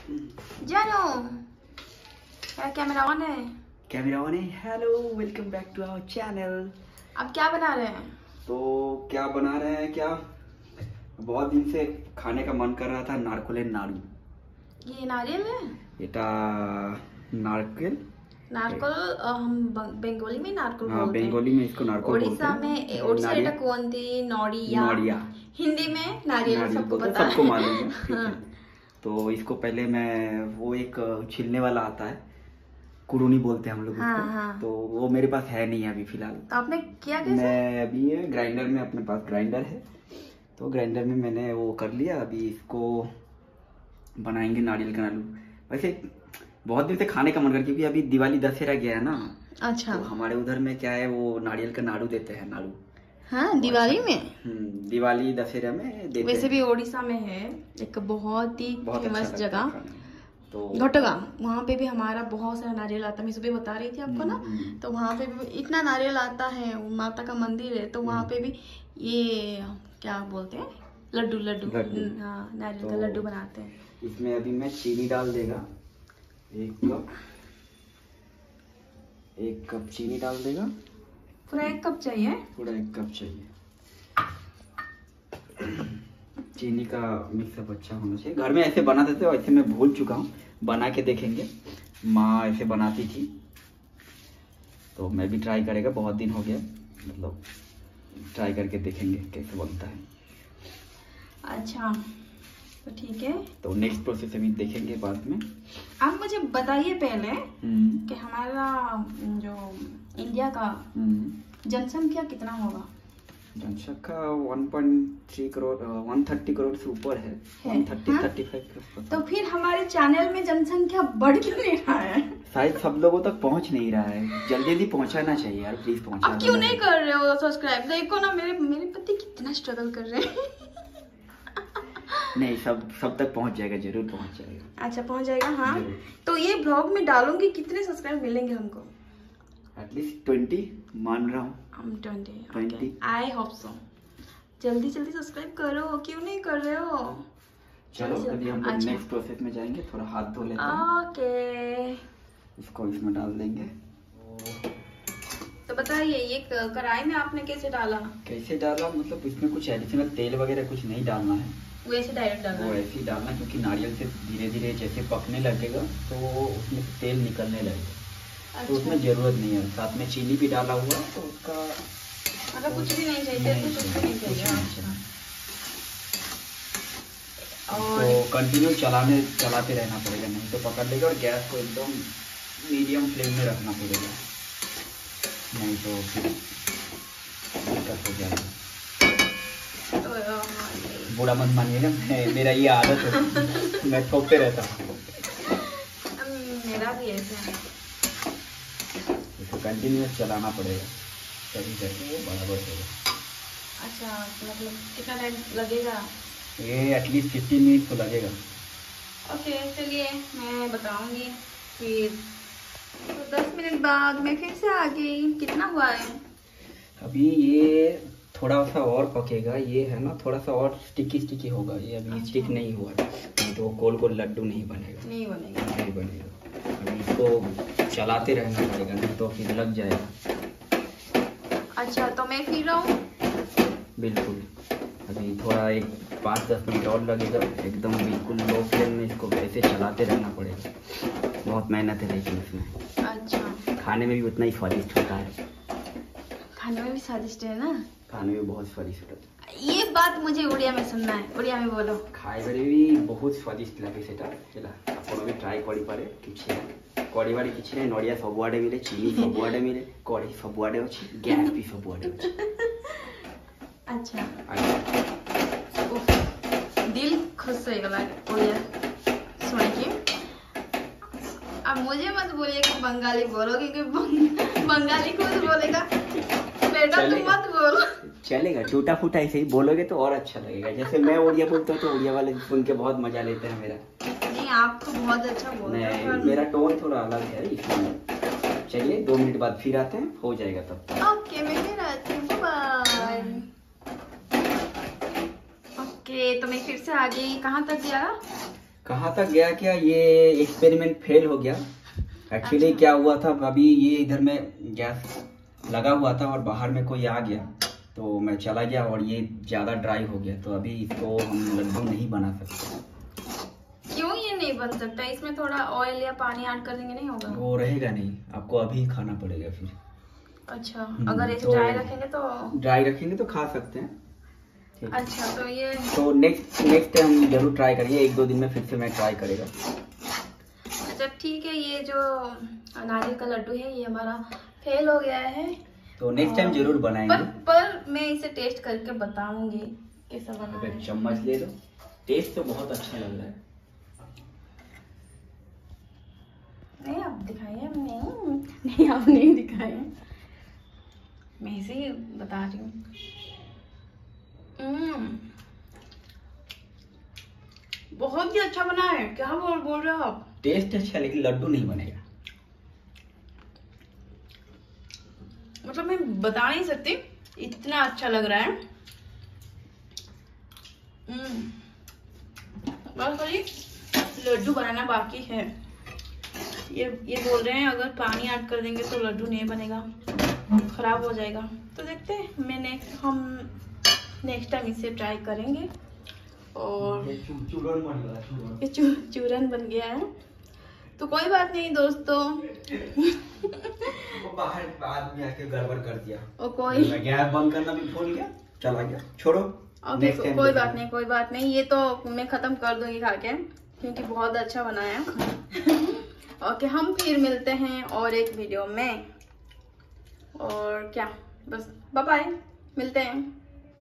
जानो यार, camera on है। कैमरा ऑन है। Hello, welcome back to our channel. अब क्या बना रहे हैं? तो क्या बना रहे हैं, क्या बहुत दिन से खाने का मन कर रहा था, नारकोलेन नाड़ू। ये नारियल है? এটা नारकेल। नारकोल हम बंगाली में नारकोल हाँ, बोलते हैं। बंगाली में इसको नारकोल बोलते उड़ीसा हैं। में ओडिशा एटा कोंती नौड़िया। नौड़िया। हिंदी में नारियल सबको बोलते हैं, पता है। सबको मालूम है। ठीक है। हाँ। तो इसको पहले मैं वो एक छिलने वाला आता है, कुरूनी बोलते हैं हम लोग हाँ, उसको। हाँ। तो वो मेरे पास है नहीं अभी फिलहाल। तो आपने किया कैसे? मैं अभी ग्राइंडर में, अपने पास ग्राइंडर है तो ग्राइंडर में मैंने वो कर लिया। अभी इसको बनाएंगे नारियल का नाड़ू। वैसे बहुत दिन से खाने का मन कर, क्योंकि अभी दिवाली दशहरा गया है ना। अच्छा। तो हमारे उधर में क्या है, वो नारियल का नाड़ू देते हैं, नाड़ू। हाँ, दिवाली में। दिवाली दशहरा में देते वैसे हैं। भी ओडिशा में है एक बहुत ही फेमस अच्छा जगह, तो घटगांव। वहाँ पे भी हमारा बहुत सारा नारियल आता है। मैं सुबह बता रही थी आपको ना। तो वहाँ पे भी इतना नारियल आता है, माता का मंदिर है। तो वहाँ पे भी ये क्या बोलते हैं, लड्डू लड्डू। हाँ, नारियल का लड्डू बनाते हैं। इसमें अभी मैं चीनी डाल देगा, एक कप चीनी डाल देगा। पूरा 1 कप चाहिए? पूरा 1 कप चाहिए। चीनी का मिक्सअप अच्छा होना चाहिए। घर में ऐसे बनाते थे, वैसे मैं भूल चुका हूँ, बना के देखेंगे। माँ ऐसे बनाती थी तो मैं भी ट्राई करेगा। बहुत दिन हो गया, मतलब ट्राई करके देखेंगे कैसे बनता है। अच्छा, तो ठीक है। तो नेक्स्ट प्रोसेस अभी देखेंगे बाद में। आप मुझे बताइए पहले कि हमारा जो इंडिया का जनसंख्या कितना होगा? जनसंख्या 1.3 करोड़, 130 करोड़ से ऊपर है। 130-35 करोड़। तो फिर हमारे चैनल में जनसंख्या बढ़ क्यों नहीं रहा है? शायद सब लोगों तक पहुंच नहीं रहा है। जल्दी जल्दी पहुंचाना चाहिए यार, प्लीज पहुंचा। आप क्यों नहीं कर रहे हो सब्सक्राइब? देखो ना, मेरे पति कितना स्ट्रगल कर रहे हैं। नहीं, सब तक पहुंच जाएगा, जरूर पहुंच जाएगा। अच्छा, पहुंच जाएगा। हाँ, तो ये ब्लॉग में डालूंगी। कितने सब्सक्राइब मिलेंगे हमको? एटलीस्ट 20 मान रहा हूँ। 20। I hope so. जल्दी जल्दी सब्सक्राइब करो, क्यों नहीं कर रहे हो? चलो अभी हम लोग नेक्स्ट प्रोसेस में जाएंगे। थोड़ा हाथ धो लेते हैं। ओके, इसको इसमें डाल देंगे। तो बताइए, ये कढ़ाई में आपने कैसे डाला? कैसे डाला मतलब इसमें कुछ एडिशनल तेल वगैरह कुछ नहीं डालना है, वैसे डायरेक्ट डालना? वो ऐसे ही डालना, क्योंकि नारियल से धीरे धीरे जैसे पकने लगेगा तो उसमें से तेल निकलने लगेगा। अच्छा। तो उसमें जरूरत नहीं है। साथ में चीनी भी डाला हुआ, तो उसका मतलब कुछ भी नहीं चाहिए? कुछ भी नहीं चाहिए। और तो कंटिन्यू चलाते रहना पड़ेगा, नहीं तो पकड़ लेगा। और गैस को एकदम मीडियम फ्लेम में रखना पड़ेगा, नहीं तो फिर दिक्कत हो जाएगी। बुरा मत मानिएगा, मेरा ये आदत है, मैं ठोकते रहता हूँ। मेरा भी ऐसा है। इसको कंटिन्यूस चलाना पड़ेगा, तभी करके वो बराबर होगा। अच्छा, मतलब कितना टाइम लगेगा? ये एटलीस्ट 15 मिनट तो लगेगा। ओके, चलिए मैं बताऊंगी फिर। तो 10 मिनट बाद मैं फिर से आ गई। कितना हुआ है? अभी ये थोड़ा सा और पकेगा। ये है ना, थोड़ा सा और स्टिकी होगा। ये अभी अच्छा। स्टिक नहीं हुआ है, नहीं तो गोल गोल लड्डू नहीं बनेगा। नहीं बनेगा? नहीं बनेगा। अभी इसको चलाते रहना पड़ेगा, नहीं तो फिर लग जाएगा। अच्छा, तो मैं फिर रहूँ? बिल्कुल। अभी थोड़ा एक 5-10 मिनट और लगेगा। एकदम बिल्कुल लो फ्लेम में इसको ऐसे चलाते रहना पड़ेगा। बहुत मेहनत है लेकिन इसमें। अच्छा। खाने में भी उतना ही स्वादिष्ट होता है। खाने में भी स्वादिष्ट है ना? खाने में बहुत स्वादिष्ट होता है। ये बात मुझे उड़िया में सुनना है। उड़िया में बोलो। खाइबारे भी बहुत स्वादिष्ट लगे सेटा। हेला आपण भी ट्राई करि पारे। किछि कड़ी बाड़ी किछि नहीं, नड़िया सबुआडे मिले, चीनी सबुआडे मिले, कड़ी सबुआडे अछि, गैस भी सबुआडे अछि। अच्छा, दिल खुश हो गया उड़िया सुन के। अब मुझे मत बोलिए कि बंगाली बोलो, क्योंकि बंगाली खुद बोलेगा। बेटा तुम मत बोलो। चलेगा, टूटा फूटा ऐसे ही बोलोगे तो और अच्छा लगेगा। जैसे मैं उड़िया बोलता हूँ तो उड़िया वाले सुन के बहुत मजा लेते हैं मेरा। नहीं, आप तो बहुत अच्छा बोल रहे हो। मेरा टोन थोड़ा अलग है इसलिए। चलिए 2 मिनट बाद फिर आते हैं, हो जाएगा तब। ओके, मैं फिर आती हूँ। बाय। ओके, तो मैं फिर से आ गई। कहाँ तक गया? कहाँ तक गया क्या, ये एक्सपेरिमेंट फेल हो गया। एक्चुअली अच्छा। क्या हुआ था, अभी ये इधर में गैस लगा हुआ था और बाहर में कोई आ गया तो मैं चला गया और ये ज़्यादा ड्राई हो गया, तो अभी इसको हम लड्डू नहीं बना सकते। क्यों ये नहीं बन सकता? इसमें थोड़ा ऑयल या पानी ऐड कर देंगे नहीं होगा? वो रहेगा नहीं, आपको अभी खाना पड़ेगा फिर। अच्छा, अगर ऐसे तो ड्राई रखेंगे तो? ड्राई रखेंगे तो खा सकते हैं। ठीक। अच्छा, तो ये तो नेक्स्ट टाइम जरूर ट्राई करिए, 1-2 दिन में फिर से मैं ट्राई करेगा। अच्छा ठीक है, ये जो नारियल का लड्डू है ये हमारा फेल हो गया है, तो नेक्स्ट टाइम जरूर बनाएंगे। पर मैं इसे टेस्ट करके बताऊंगी कैसा बना है। चम्मच ले लो, टेस्ट तो बहुत अच्छा लग रहा है। नहीं आप दिखाइए। नहीं आप नहीं दिखाए, मैं इसे ही बता रही हूँ। बहुत ही अच्छा बना है। क्या बोल रहे हो आप? टेस्ट अच्छा, लेकिन लड्डू नहीं बनेगा। मतलब मैं बता नहीं सकती, इतना अच्छा लग रहा है। बस खाली लड्डू बनाना बाकी है। ये बोल रहे हैं अगर पानी ऐड कर देंगे तो लड्डू नहीं बनेगा, खराब हो जाएगा। तो देखते हैं, हम नेक्स्ट टाइम इसे ट्राई करेंगे। और ये चूरन बन गया है, तो कोई बात नहीं दोस्तों। बाहर बाद में आके गड़बड़ कर दिया और कोई मैं गैस बंद करना भी भूल गया, चला गया, छोड़ो। ओके, कोई बात नहीं, ये तो मैं खत्म कर दूंगी खा के, क्योंकि बहुत अच्छा बनाया। ओके, हम फिर मिलते हैं और एक वीडियो में। और क्या, बस बाय बाय, मिलते हैं।